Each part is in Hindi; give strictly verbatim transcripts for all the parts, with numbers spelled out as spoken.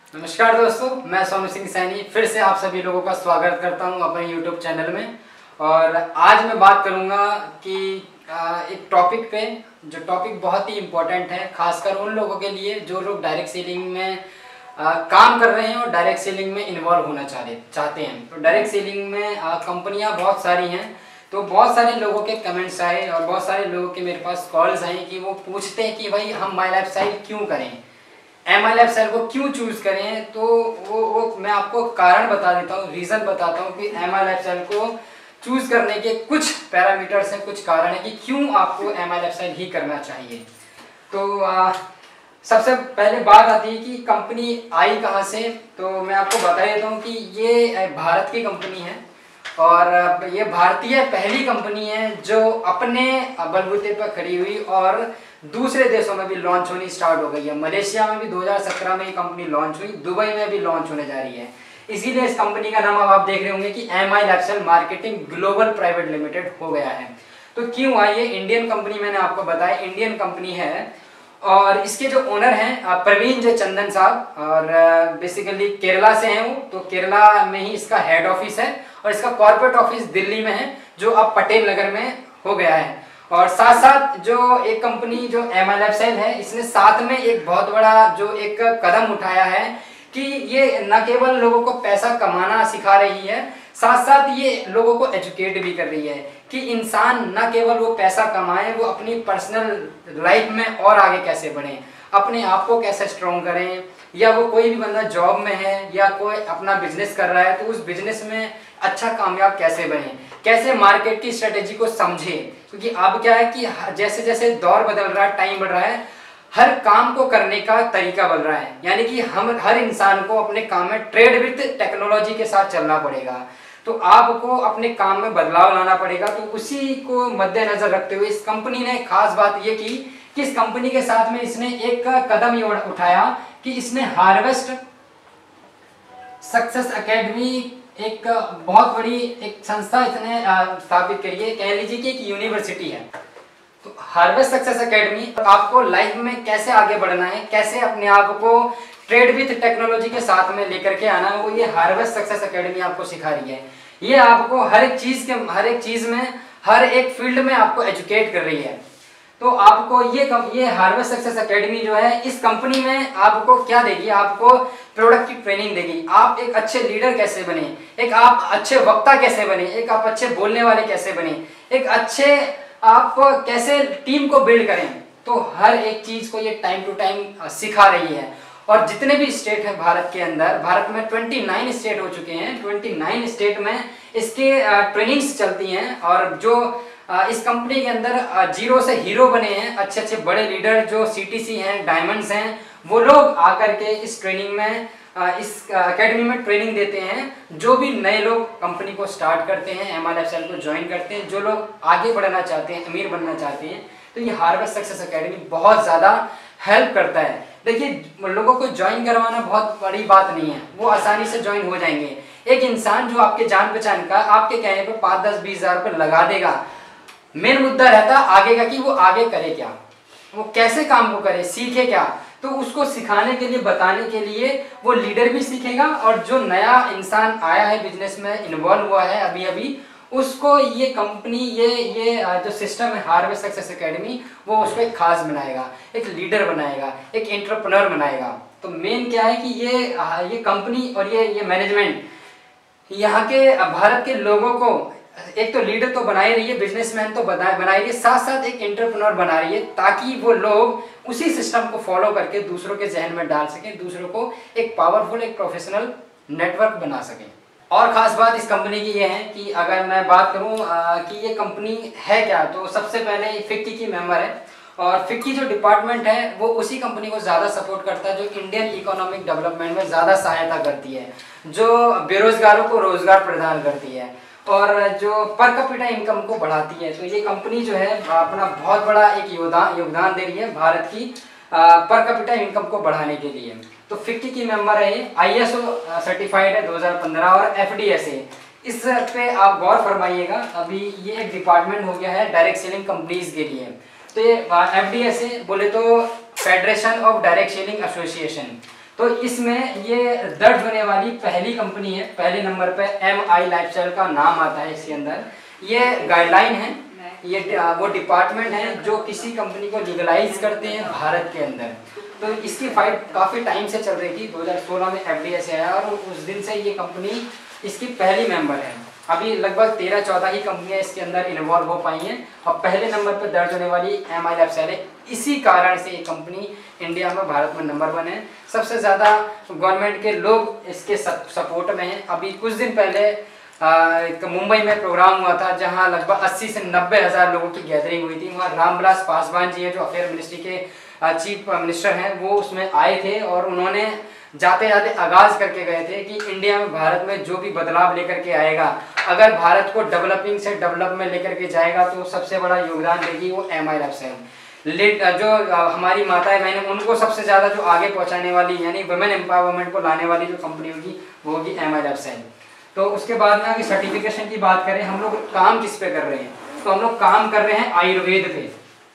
नमस्कार दोस्तों, मैं सोनू सिंह सैनी फिर से आप सभी लोगों का स्वागत करता हूं अपने यूट्यूब चैनल में। और आज मैं बात करूंगा कि एक टॉपिक पे, जो टॉपिक बहुत ही इम्पोर्टेंट है खासकर उन लोगों के लिए जो लोग डायरेक्ट सेलिंग में आ, काम कर रहे हैं और डायरेक्ट सेलिंग में इन्वॉल्व होना चाह चाहते हैं। तो डायरेक्ट सेलिंग में कंपनियां बहुत सारी हैं, तो बहुत सारे लोगों के कमेंट्स आए और बहुत सारे लोगों के मेरे पास कॉल्स आए कि वो पूछते हैं कि भाई हम माई लाइफ स्टाइल क्यों करें, एम आई लाइफ स्टाइल को क्यों चूज करें। तो वो वो मैं आपको कारण बता देता हूँ, रीज़न बताता हूँ कि एम आई लाइफ स्टाइल को चूज करने के कुछ पैरामीटर्स हैं, कुछ कारण है कि क्यों आपको एम आई लाइफ स्टाइल ही करना चाहिए। तो आ, सबसे पहले बात आती है कि कंपनी आई कहाँ से। तो मैं आपको बता देता हूँ कि ये भारत की कंपनी है और ये भारतीय पहली कंपनी है जो अपने बलबूते पर खड़ी हुई और दूसरे देशों में भी लॉन्च होनी स्टार्ट हो गई है। मलेशिया में भी दो हज़ार सत्रह में ये कंपनी लॉन्च हुई, दुबई में भी लॉन्च होने जा रही है। इसीलिए इस कंपनी का नाम अब आप देख रहे होंगे कि M I lifestyle marketing global private limited हो गया है। तो क्यों आई है? इंडियन कंपनी, मैंने आपको बताया इंडियन कंपनी है और इसके जो ओनर हैं प्रवीण जे चंदन साहब, और बेसिकली केरला से हैं वो। तो केरला में ही इसका हेड ऑफिस है और इसका कॉर्पोरेट ऑफिस दिल्ली में है जो अब पटेल नगर में हो गया है। और साथ साथ जो एक कंपनी जो एम आई लाइफस्टाइल है, इसने साथ में एक बहुत बड़ा जो एक कदम उठाया है कि ये न केवल लोगों को पैसा कमाना सिखा रही है, साथ साथ ये लोगों को एजुकेट भी कर रही है कि इंसान न केवल वो पैसा कमाए, वो अपनी पर्सनल लाइफ में और आगे कैसे बढ़े, अपने आप को कैसे स्ट्रॉन्ग करें। या वो कोई भी बंदा जॉब में है या कोई अपना बिजनेस कर रहा है तो उस बिजनेस में अच्छा कामयाब कैसे बने, कैसे मार्केट की स्ट्रेटेजी को समझे। क्योंकि अब क्या है कि जैसे जैसे दौर बदल रहा है, टाइम बढ़ रहा है, हर काम को करने का तरीका बदल रहा है। यानी कि हम हर इंसान को अपने काम में ट्रेड विथ टेक्नोलॉजी के साथ चलना पड़ेगा। तो आपको अपने काम में बदलाव लाना पड़ेगा। तो उसी को मद्देनजर रखते हुए इस कंपनी ने खास बात ये की कि इस कंपनी के साथ में इसने एक कदम ये उठाया कि इसने हार्वेस्ट सक्सेस एकेडमी, एक बहुत बड़ी एक संस्था इसने स्थापित करी है, कह लीजिए कि एक यूनिवर्सिटी है। तो हार्वेस्ट सक्सेस एकेडमी आपको लाइफ में कैसे आगे बढ़ना है, कैसे अपने आप को ट्रेड विथ टेक्नोलॉजी के साथ में लेकर के आना है, वो ये हार्वेस्ट सक्सेस एकेडमी आपको सिखा रही है। ये आपको हर एक चीज के हर एक चीज में हर एक फील्ड में आपको एजुकेट कर रही है। तो आपको ये ये हार्वेस्ट सक्सेस एकेडमी जो है, इस कंपनी में आपको क्या देगी? आपको प्रोडक्ट की ट्रेनिंग देगी। आप एक अच्छे लीडर कैसे बने, एक आप अच्छे वक्ता कैसे बने, एक आप अच्छे बोलने वाले कैसे बने, एक अच्छे आप कैसे टीम को बिल्ड करें। तो हर एक चीज को ये टाइम टू टाइम सिखा रही है। और जितने भी स्टेट हैं भारत के अंदर, भारत में उनतीस स्टेट हो चुके हैं, उनतीस स्टेट में इसके ट्रेनिंग्स चलती हैं। और जो इस कंपनी के अंदर जीरो से हीरो बने हैं, अच्छे अच्छे बड़े लीडर जो सीटीसी हैं, डायमंड्स हैं, वो लोग आकर के इस ट्रेनिंग में, इस एकेडमी में ट्रेनिंग देते हैं। जो भी नए लोग कंपनी को स्टार्ट करते हैं, एम आई लाइफस्टाइल को ज्वाइन करते हैं, जो लोग आगे बढ़ना चाहते हैं, अमीर बनना चाहते हैं, तो ये हार्वेस्ट सक्सेस एकेडमी बहुत ज़्यादा हेल्प करता है। देखिए, लोगों को ज्वाइन करवाना बहुत बड़ी बात नहीं है, वो आसानी से ज्वाइन हो जाएंगे। एक इंसान जो आपके जान पहचान का आपके कहने पर पाँच दस बीस हज़ार रुपये लगा देगा, मेन मुद्दा रहता आगे का कि वो आगे करे क्या, वो कैसे काम को करे, सीखे क्या। तो उसको सिखाने के लिए, बताने के लिए वो लीडर भी सीखेगा और जो नया इंसान आया है, बिजनेस में इन्वॉल्व हुआ है अभी अभी, उसको ये कंपनी, ये ये जो सिस्टम है हार्वेस्ट सक्सेस एकेडमी, वो उसको एक खास बनाएगा, एक लीडर बनाएगा, एक एंटरप्रेन्योर बनाएगा। तो मेन क्या है कि ये ये कंपनी और ये ये मैनेजमेंट यहाँ के भारत के लोगों को एक तो लीडर तो बना ही रही है, बिजनेसमैन तो बना बना रही है, साथ साथ एक एंटरप्रेन्योर बना रही है, ताकि वो लोग उसी सिस्टम को फॉलो करके दूसरों के जहन में डाल सकें, दूसरों को एक पावरफुल, एक प्रोफेशनल नेटवर्क बना सकें। और ख़ास बात इस कंपनी की ये है कि अगर मैं बात करूं कि ये कंपनी है क्या, तो सबसे पहले फिक्की की मेंबर है और फिक्की जो डिपार्टमेंट है वो उसी कंपनी को ज़्यादा सपोर्ट करता है, जो इंडियन इकोनॉमिक डेवलपमेंट में ज़्यादा सहायता करती है, जो बेरोजगारों को रोजगार प्रदान करती है और जो पर कैपिटा इनकम को बढ़ाती है। तो ये कंपनी जो है अपना बहुत बड़ा एक योगदान योगदान दे रही है भारत की पर कैपिटा इनकम को बढ़ाने के लिए। तो फिक्की की मेंबर है, ये आई एस ओ सर्टिफाइड है दो हज़ार पंद्रह और एफ डी एस ए। इस पे आप गौर फरमाइएगा, अभी ये एक डिपार्टमेंट हो गया है डायरेक्ट सेलिंग कंपनीज के लिए। तो ये एफ डी एस ए बोले तो federation of direct selling association, तो इसमें ये दर्ज होने वाली पहली कंपनी है। पहले नंबर पे एम आई लाइफस्टाइल का नाम आता है इसके अंदर। ये गाइडलाइन है, ये वो डिपार्टमेंट है जो किसी कंपनी को लीगलाइज करते हैं भारत के अंदर। तो इसकी फाइट काफ़ी टाइम से चल रही थी, दो हज़ार सोलह में एफ डी ए से आया और उस दिन से ये कंपनी इसकी पहली मेंबर है। अभी लगभग तेरह चौदह ही कंपनियां इसके अंदर इन्वॉल्व हो पाई हैं और पहले नंबर पर दर्ज होने वाली एम आई लाइफस्टाइल है। इसी कारण से ये कंपनी इंडिया में, भारत में नंबर वन है। सबसे ज़्यादा गवर्नमेंट के लोग इसके सपोर्ट में हैं। अभी कुछ दिन पहले एक मुंबई में प्रोग्राम हुआ था जहां लगभग अस्सी से नब्बे हज़ार लोगों की गैदरिंग हुई थी। वहाँ रामविलास पासवान जी है जो अफेयर मिनिस्ट्री के चीफ मिनिस्टर हैं, वो उसमें आए थे और उन्होंने जाते जाते आगाज करके गए थे कि इंडिया में, भारत में जो भी बदलाव लेकर के आएगा, अगर भारत को डेवलपिंग से डेवलप में लेकर के जाएगा तो सबसे बड़ा योगदान देगी वो एम आई लाइफस्टाइल। जो हमारी माताएं बहनें, उनको सबसे ज़्यादा जो आगे पहुंचाने वाली यानी वुमेन एम्पावरमेंट को लाने वाली जो कंपनी होगी वो होगी एम आई लाइफस्टाइल। तो उसके बाद में अगर सर्टिफिकेशन की बात करें, हम लोग काम किस पे कर रहे हैं, तो हम लोग काम कर रहे हैं आयुर्वेद पे।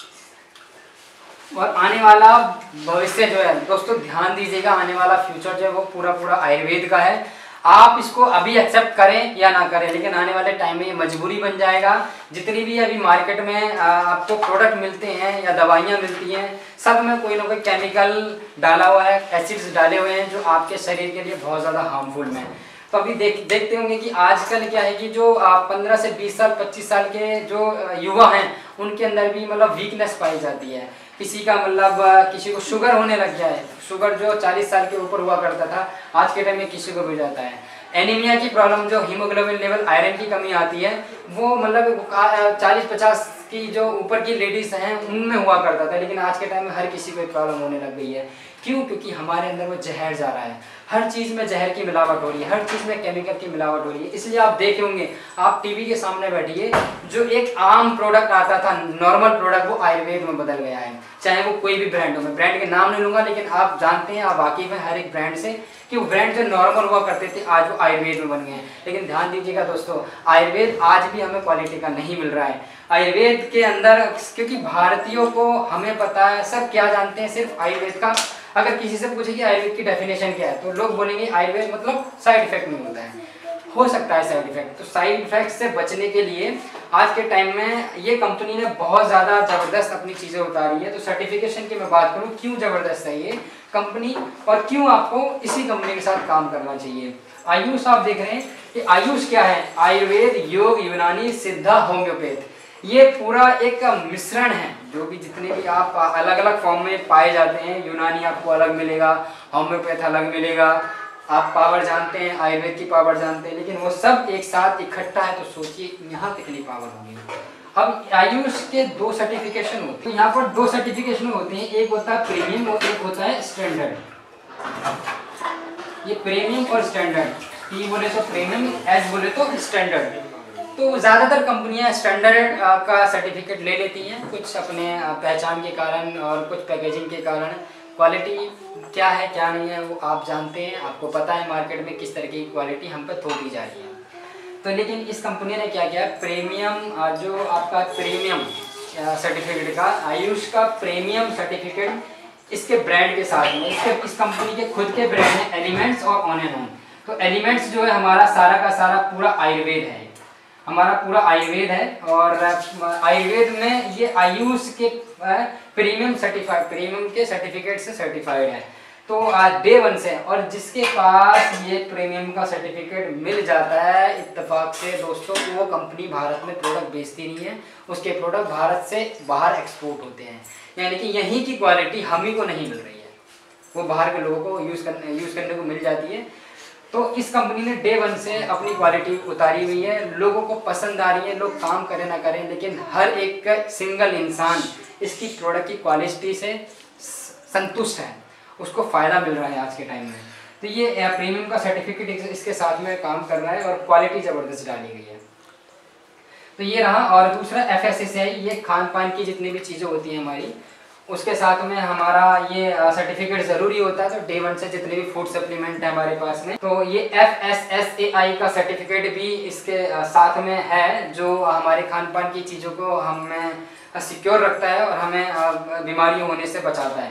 और आने वाला भविष्य जो है दोस्तों, ध्यान दीजिएगा, आने वाला फ्यूचर जो है वो पूरा पूरा आयुर्वेद का है। आप इसको अभी एक्सेप्ट करें या ना करें, लेकिन आने वाले टाइम में ये मजबूरी बन जाएगा। जितनी भी अभी मार्केट में आपको प्रोडक्ट मिलते हैं या दवाइयाँ मिलती हैं, सब में कोई ना कोई केमिकल डाला हुआ है, एसिड्स डाले हुए हैं जो आपके शरीर के लिए बहुत ज़्यादा हार्मफुल में। तो अभी देख देखते होंगे कि आजकल क्या है कि जो पंद्रह से बीस साल पच्चीस साल के जो युवा हैं उनके अंदर भी मतलब वीकनेस पाई जाती है। किसी का मतलब किसी को शुगर होने लग गया है, शुगर जो चालीस साल के ऊपर हुआ करता था आज के टाइम में किसी को भी जाता है। एनीमिया की प्रॉब्लम, जो हीमोग्लोबिन लेवल, आयरन की कमी आती है, वो मतलब चालीस पचास की जो ऊपर की लेडीज हैं उनमें हुआ करता था, लेकिन आज के टाइम में हर किसी को प्रॉब्लम होने लग गई है। क्यों? क्योंकि हमारे अंदर वो जहर जा रहा है, हर चीज़ में जहर की मिलावट हो रही है, हर चीज़ में केमिकल की मिलावट हो रही है। इसलिए आप देखे होंगे, आप टीवी के सामने बैठिए, जो एक आम प्रोडक्ट आता था, नॉर्मल प्रोडक्ट, वो आयुर्वेद में बदल गया है। चाहे वो कोई भी ब्रांड हो, मैं ब्रांड के नाम नहीं लूंगा, लेकिन आप जानते हैं, आप वाकिफ हैं हर एक ब्रांड से कि वो ब्रांड जो नॉर्मल हुआ करते थे आज वो आयुर्वेद में बन गए हैं। लेकिन ध्यान दीजिएगा दोस्तों, आयुर्वेद आज भी हमें क्वालिटी का नहीं मिल रहा है। आयुर्वेद के अंदर, क्योंकि भारतीयों को, हमें पता है, सब क्या जानते हैं, सिर्फ आयुर्वेद का। अगर किसी से पूछे कि आयुर्वेद की डेफिनेशन क्या है, तो लोग बोलेंगे आयुर्वेद मतलब साइड इफेक्ट नहीं होता है। हो सकता है साइड इफेक्ट, तो साइड इफेक्ट से बचने के लिए आज के टाइम में ये कंपनी ने बहुत ज़्यादा ज़बरदस्त अपनी चीज़ें उतारी है। तो सर्टिफिकेशन की मैं बात करूँ, क्यों ज़बरदस्त है ये कंपनी और क्यों आपको इसी कंपनी के साथ काम करना चाहिए। आयुष आप देख रहे हैं कि आयुष क्या है, आयुर्वेद, योग, यूनानी, सिद्धा, होम्योपैथ, ये पूरा एक मिश्रण है। जो भी जितने भी आप अलग अलग फॉर्म में पाए जाते हैं, यूनानी आपको अलग मिलेगा, होम्योपैथ अलग मिलेगा, आप पावर जानते हैं, आयुर्वेद की पावर जानते हैं, लेकिन वो सब एक साथ इकट्ठा है, तो सोचिए यहाँ कितनी पावर होगी। अब आयुष के दो सर्टिफिकेशन होते हैं, यहाँ पर दो सर्टिफिकेशन होते हैं, एक होता है प्रीमियम और एक होता है स्टैंडर्ड। ये प्रीमियम और स्टैंडर्ड, पी बोले तो प्रीमियम, एस बोले तो स्टैंडर्ड। तो ज़्यादातर कंपनियां स्टैंडर्ड का सर्टिफिकेट ले लेती हैं, कुछ अपने पहचान के कारण और कुछ पैकेजिंग के कारण। क्वालिटी क्या है क्या नहीं है वो आप जानते हैं, आपको पता है मार्केट में किस तरह की क्वालिटी हम पर थोपी जा रही है। तो लेकिन इस कंपनी ने क्या किया, प्रीमियम, जो आपका प्रीमियम सर्टिफिकेट का, आयुष का प्रीमियम सर्टिफिकेट इसके ब्रांड के साथ में, इसके इस कंपनी के खुद के ब्रांड हैं एलिमेंट्स और ऑन एंड ऑन। तो एलिमेंट्स जो है हमारा सारा का सारा पूरा आयुर्वेद है, हमारा पूरा आयुर्वेद है। और आयुर्वेद में ये आयुष के प्रीमियम सर्टिफाइड, प्रीमियम के सर्टिफिकेट से सर्टिफाइड है। तो डे वन से, और जिसके पास ये प्रीमियम का सर्टिफिकेट मिल जाता है इत्तेफाक से दोस्तों, तो वो कंपनी भारत में प्रोडक्ट बेचती नहीं है, उसके प्रोडक्ट भारत से बाहर एक्सपोर्ट होते हैं। यानी कि यहीं की क्वालिटी हम ही को नहीं मिल रही है, वो बाहर के लोगों को यूज़ करने यूज़ करने को मिल जाती है। तो इस कंपनी ने डे वन से अपनी क्वालिटी उतारी हुई है, लोगों को पसंद आ रही है, लोग काम करें ना करें, लेकिन हर एक सिंगल इंसान इसकी प्रोडक्ट की क्वालिटी से संतुष्ट है, उसको फ़ायदा मिल रहा है आज के टाइम में। तो ये प्रीमियम का सर्टिफिकेट इसके साथ में काम कर रहा है और क्वालिटी ज़बरदस्त डाली गई है। तो ये रहा। और दूसरा एफ एस एस है, ये खान पान की जितनी भी चीज़ें होती हैं हमारी, उसके साथ में हमारा ये सर्टिफिकेट ज़रूरी होता है। तो डे वन से जितने भी फूड सप्लीमेंट है हमारे पास में, तो ये F S S A I का सर्टिफिकेट भी इसके साथ में है, जो हमारे खान पान की चीज़ों को हमें सिक्योर रखता है और हमें बीमारियों होने से बचाता है।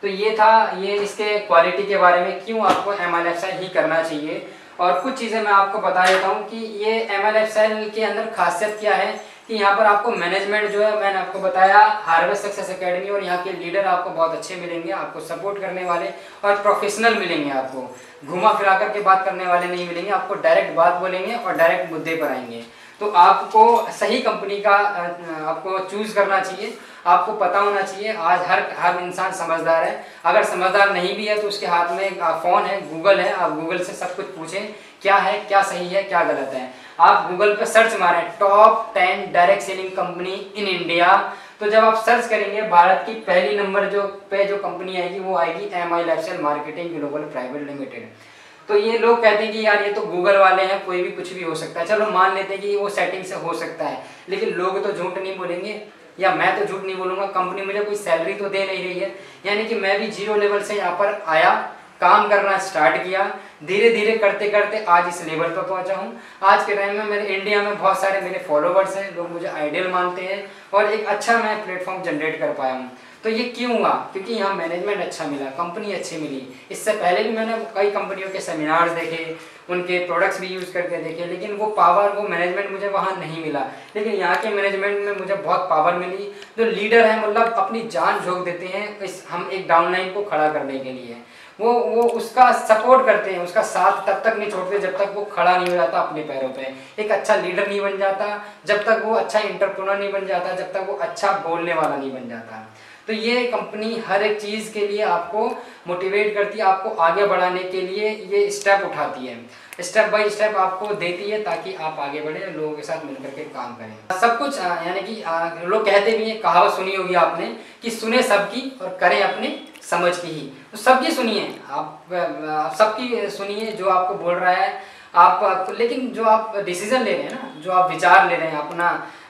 तो ये था ये इसके क्वालिटी के बारे में, क्यों आपको एम आई लाइफस्टाइल ही करना चाहिए। और कुछ चीज़ें मैं आपको बता देता हूँ कि ये एम आई लाइफस्टाइल के अंदर खासियत क्या है कि यहाँ पर आपको मैनेजमेंट जो है, मैंने आपको बताया हार्वेस्ट सक्सेस एकेडमी, और यहाँ के लीडर आपको बहुत अच्छे मिलेंगे, आपको सपोर्ट करने वाले और प्रोफेशनल मिलेंगे। आपको घुमा फिरा करके बात करने वाले नहीं मिलेंगे, आपको डायरेक्ट बात बोलेंगे और डायरेक्ट मुद्दे पर आएंगे। तो आपको सही कंपनी का आपको चूज करना चाहिए, आपको पता होना चाहिए। आज हर हर इंसान समझदार है, अगर समझदार नहीं भी है तो उसके हाथ में फ़ोन है, गूगल है, आप गूगल से सब कुछ पूछें क्या है, क्या सही है, क्या गलत है। आप गूगल पे सर्च मारें top ten direct selling company in India, तो जब आप सर्च करेंगे भारत की पहली नंबर जो पे जो कंपनी आएगी वो आएगी M I lifestyle marketing global private limited. तो ये लोग कहते हैं कि यार ये तो गूगल वाले हैं, कोई भी कुछ भी हो सकता है, चलो मान लेते हैं कि वो सेटिंग से हो सकता है, लेकिन लोग तो झूठ नहीं बोलेंगे या मैं तो झूठ नहीं बोलूँगा। कंपनी मुझे कोई सैलरी तो दे नहीं रही है, यानी कि मैं भी जीरो लेवल से यहाँ पर आया, काम करना स्टार्ट किया, धीरे धीरे करते करते आज इस लेवल पर पहुंचा हूँ। आज के टाइम में मेरे इंडिया में बहुत सारे मेरे फॉलोवर्स हैं, लोग मुझे आइडियल मानते हैं और एक अच्छा मैं प्लेटफॉर्म जनरेट कर पाया हूँ। तो ये क्यों हुआ? क्योंकि यहाँ मैनेजमेंट अच्छा मिला, कंपनी अच्छी मिली। इससे पहले भी मैंने कई कंपनियों के सेमिनार्स देखे, उनके प्रोडक्ट्स भी यूज़ करके देखे, लेकिन वो पावर, वो मैनेजमेंट मुझे वहाँ नहीं मिला। लेकिन यहाँ के मैनेजमेंट में मुझे बहुत पावर मिली। जो लीडर हैं मतलब अपनी जान झोंक देते हैं इस हम एक डाउनलाइन को खड़ा करने के लिए, वो वो उसका सपोर्ट करते हैं, उसका साथ तब तक नहीं छोड़ते जब तक वो खड़ा नहीं हो जाता अपने पैरों पे, एक अच्छा लीडर नहीं बन जाता, जब तक वो अच्छा एंटरप्रेन्योर नहीं बन जाता, जब तक वो अच्छा बोलने वाला नहीं बन जाता। तो ये कंपनी हर एक चीज़ के लिए आपको मोटिवेट करती है, आपको आगे बढ़ाने के लिए ये स्टेप उठाती है, स्टेप बाय स्टेप आपको देती है ताकि आप आगे बढ़े, लोगों के साथ मिलकर के काम करें। सब कुछ यानी कि लोग कहते भी हैं, कहावत सुनी होगी आपने कि सुने सबकी और करें अपने समझ की ही। तो सबकी सुनिए, आप, आप सबकी सुनिए जो आपको बोल रहा है आप, लेकिन जो आप डिसीजन ले रहे हैं ना, जो आप विचार ले रहे हैं अपना,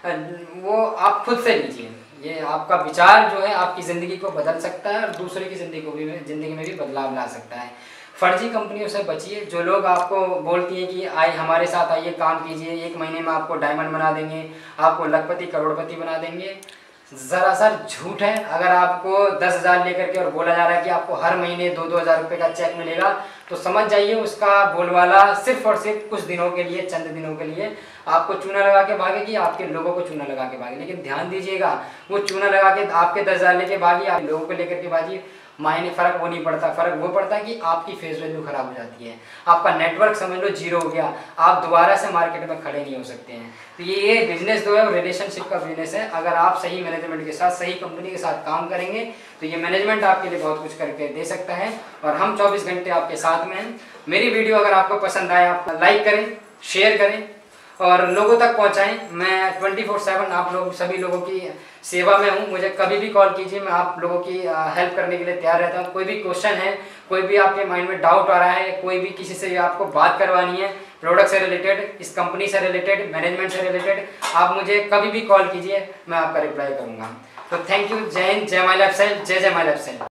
वो आप खुद से लीजिए। ये आपका विचार जो है आपकी ज़िंदगी को बदल सकता है और दूसरे की ज़िंदगी को भी ज़िंदगी में भी बदलाव ला सकता है। फर्जी कंपनियों से बचिए, जो लोग आपको बोलती हैं कि आए हमारे साथ आइए काम कीजिए, एक महीने में आपको डायमंड बना देंगे, आपको लखपति करोड़पति बना देंगे, ज़रा सा झूठ है। अगर आपको दस हज़ार लेकर के और बोला जा रहा है कि आपको हर महीने दो दो हज़ार रुपये का चेक मिलेगा, तो समझ जाइए उसका बोलवाला सिर्फ और सिर्फ कुछ दिनों के लिए, चंद दिनों के लिए आपको चूना लगा के भागेगी, आपके लोगों को चूना लगा के भागे। लेकिन ध्यान दीजिएगा, वो चूना लगा के आपके दस हज़ार लेके भागी, आप लोगों को लेकर के भागी, मायने फ़र्क वो नहीं पड़ता। फ़र्क वो पड़ता है कि आपकी फेस वैल्यू ख़राब हो जाती है, आपका नेटवर्क समझ लो जीरो हो गया, आप दोबारा से मार्केट में खड़े नहीं हो सकते हैं। तो ये ये बिजनेस जो है वो रिलेशनशिप का बिजनेस है। अगर आप सही मैनेजमेंट के साथ, सही कंपनी के साथ काम करेंगे तो ये मैनेजमेंट आपके लिए बहुत कुछ करके दे सकता है और हम चौबीस घंटे आपके साथ में हैं। मेरी वीडियो अगर आपको पसंद आए आप लाइक करें, शेयर करें और लोगों तक पहुंचाएं। मैं ट्वेंटी फोर सेवन आप लोग सभी लोगों की सेवा में हूं, मुझे कभी भी कॉल कीजिए, मैं आप लोगों की हेल्प करने के लिए तैयार रहता हूं। कोई भी क्वेश्चन है, कोई भी आपके माइंड में डाउट आ रहा है, कोई भी किसी से आपको बात करवानी है प्रोडक्ट से रिलेटेड, इस कंपनी से रिलेटेड, मैनेजमेंट से रिलेटेड, आप मुझे कभी भी कॉल कीजिए, मैं आपका रिप्लाई करूँगा। तो थैंक यू। जय हिंद, जय माय लाइफस्टाइल, जय जय माय लाइफस्टाइल।